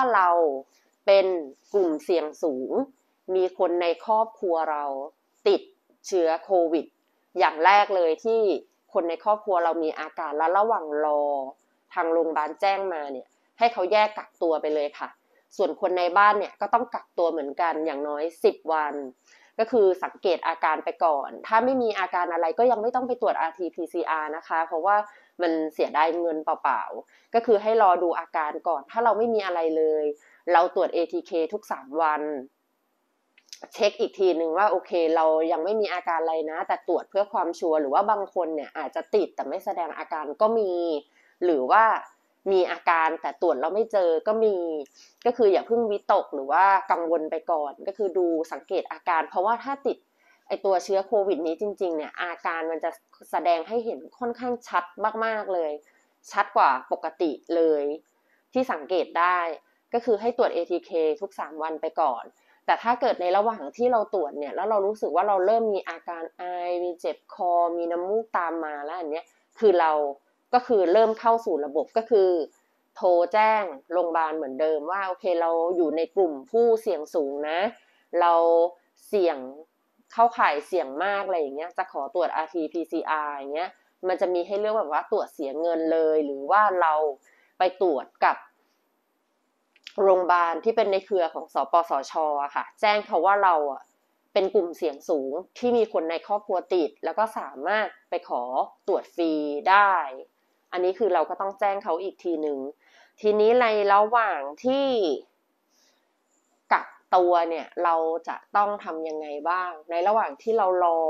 เราเป็นกลุ่มเสี่ยงสูงมีคนในครอบครัวเราติดเชื้อโควิดอย่างแรกเลยที่คนในครอบครัวเรามีอาการและระหว่างรอทางโรงพยาบาลแจ้งมาเนี่ยให้เขาแยกกักตัวไปเลยค่ะส่วนคนในบ้านเนี่ยก็ต้องกักตัวเหมือนกันอย่างน้อย10 วันก็คือสังเกตอาการไปก่อนถ้าไม่มีอาการอะไรก็ยังไม่ต้องไปตรวจ RT-PCR นะคะเพราะว่ามันเสียดายเงินเปล่าๆก็คือให้รอดูอาการก่อนถ้าเราไม่มีอะไรเลยเราตรวจ ATK ทุก3 วันเช็คอีกทีนึงว่าโอเคเรายังไม่มีอาการอะไรนะแต่ตรวจเพื่อความชัวร์หรือว่าบางคนเนี่ยอาจจะติดแต่ไม่แสดงอาการก็มีหรือว่ามีอาการแต่ตรวจแล้วไม่เจอก็มีก็คืออย่าเพิ่งวิตกหรือว่ากังวลไปก่อนก็คือดูสังเกตอาการเพราะว่าถ้าติดไอตัวเชื้อโควิดนี้จริงๆเนี่ยอาการมันจะแสดงให้เห็นค่อนข้างชัดมากๆเลยชัดกว่าปกติเลยที่สังเกตได้ก็คือให้ตรวจ ATK ทุก3 วันไปก่อนแต่ถ้าเกิดในระหว่างที่เราตรวจเนี่ยแล้วเรารู้สึกว่าเราเริ่มมีอาการไอมีเจ็บคอมีน้ำมูกตามมาแล้วอันเนี้ยคือเราก็คือเริ่มเข้าสู่ระบบก็คือโทรแจ้งโรงพยาบาลเหมือนเดิมว่าโอเคเราอยู่ในกลุ่มผู้เสี่ยงสูงนะเราเสี่ยงเข้าข่ายเสี่ยงมากอะไรอย่างเงี้ยจะขอตรวจ RT-PCR อย่างเงี้ยมันจะมีให้เลือกแบบว่าตรวจเสียเงินเลยหรือว่าเราไปตรวจกับโรงพยาบาลที่เป็นในเครือของสปสช.อะค่ะแจ้งเขาว่าเราอะเป็นกลุ่มเสี่ยงสูงที่มีคนในครอบครัวติดแล้วก็สามารถไปขอตรวจฟรีได้อันนี้คือเราก็ต้องแจ้งเขาอีกทีนึงทีนี้ในระหว่างที่กักตัวเนี่ยเราจะต้องทำยังไงบ้างในระหว่างที่เรา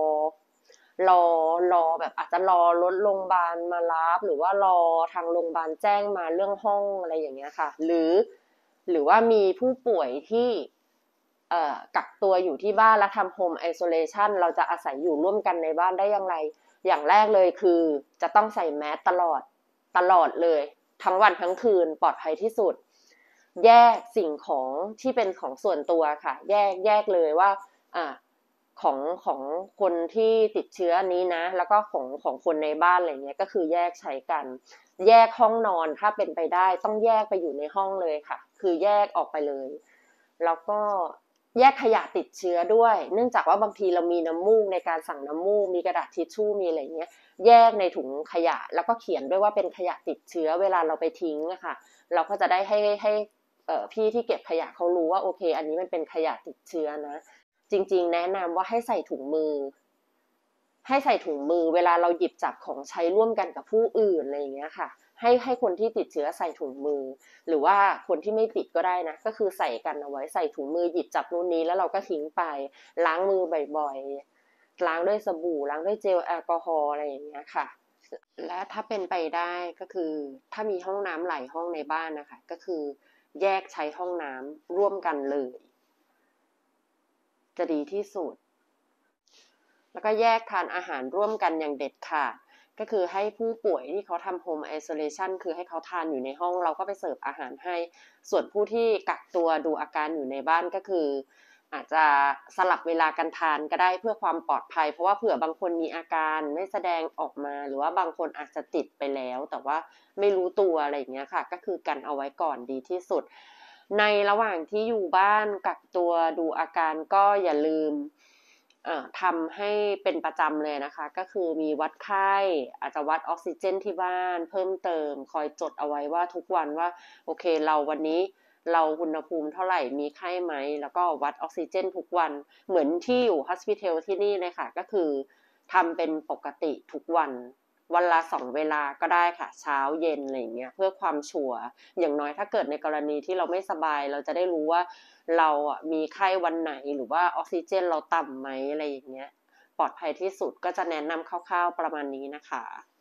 รอแบบอาจจะรอรถโรงพยาบาลมารับหรือว่ารอทางโรงพยาบาลแจ้งมาเรื่องห้องอะไรอย่างเงี้ยค่ะหรือว่ามีผู้ป่วยที่กักตัวอยู่ที่บ้านและทำโฮมไอโซเลชันเราจะอาศัยอยู่ร่วมกันในบ้านได้อย่างไรอย่างแรกเลยคือจะต้องใส่แมสตลอดเลยทั้งวันทั้งคืนปลอดภัยที่สุดแยกสิ่งของที่เป็นของส่วนตัวค่ะแยกเลยว่าของคนที่ติดเชื้อนี้นะแล้วก็ของคนในบ้านอะไรเงี้ยก็คือแยกใช้กันแยกห้องนอนถ้าเป็นไปได้ต้องแยกไปอยู่ในห้องเลยค่ะคือแยกออกไปเลยแล้วก็แยกขยะติดเชื้อด้วยเนื่องจากว่าบางทีเรามีน้ำมูกในการสั่งน้ำมูกมีกระดาษทิชชู่มีอะไรเงี้ยแยกในถุงขยะแล้วก็เขียนด้วยว่าเป็นขยะติดเชื้อเวลาเราไปทิ้งอะค่ะเราก็จะได้ให้พี่ที่เก็บขยะเขารู้ว่าโอเคอันนี้มันเป็นขยะติดเชื้อนะจริงๆแนะนำว่าให้ใส่ถุงมือเวลาเราหยิบจับของใช้ร่วมกันกับผู้อื่นอะไรอย่างเงี้ยค่ะให้คนที่ติดเชื้อใส่ถุงมือหรือว่าคนที่ไม่ติดก็ได้นะก็คือใส่กันเอาไว้ใส่ถุงมือหยิบจับนู่นนี้แล้วเราก็ทิ้งไปล้างมือบ่อยๆล้างด้วยสบู่ล้างด้วยเจลแอลกอฮอล์อะไรอย่างเงี้ยค่ะและถ้าเป็นไปได้ก็คือถ้ามีห้องน้ำหลายห้องในบ้านนะคะก็คือแยกใช้ห้องน้ำร่วมกันเลยจะดีที่สุดแล้วก็แยกทานอาหารร่วมกันอย่างเด็ดขาดก็คือให้ผู้ป่วยที่เขาทำโฮมไอโซเลชันคือให้เขาทานอยู่ในห้องเราก็ไปเสิร์ฟอาหารให้ส่วนผู้ที่กักตัวดูอาการอยู่ในบ้านก็คืออาจจะสลับเวลากันทานก็ได้เพื่อความปลอดภัยเพราะว่าเผื่อบางคนมีอาการไม่แสดงออกมาหรือว่าบางคนอาจจะติดไปแล้วแต่ว่าไม่รู้ตัวอะไรอย่างเงี้ยค่ะก็คือกันเอาไว้ก่อนดีที่สุดในระหว่างที่อยู่บ้านกักตัวดูอาการก็อย่าลืมทำให้เป็นประจำเลยนะคะก็คือมีวัดไข้อาจจะวัดออกซิเจนที่บ้านเพิ่มเติมคอยจดเอาไว้ว่าทุกวันว่าโอเคเราวันนี้เราอุณหภูมิเท่าไหร่มีไข้ไหมแล้วก็วัดออกซิเจนทุกวันเหมือนที่อยู่ Hospital ที่นี่เลยค่ะก็คือทำเป็นปกติทุกวันวันละ2 เวลาก็ได้ค่ะเช้าเย็นอะไรอย่างเงี้ยเพื่อความชัวร์อย่างน้อยถ้าเกิดในกรณีที่เราไม่สบายเราจะได้รู้ว่าเราอ่ะมีไข้วันไหนหรือว่าออกซิเจนเราต่ำไหมอะไรอย่างเงี้ยปลอดภัยที่สุดก็จะแนะนำคร่าวๆประมาณนี้นะคะ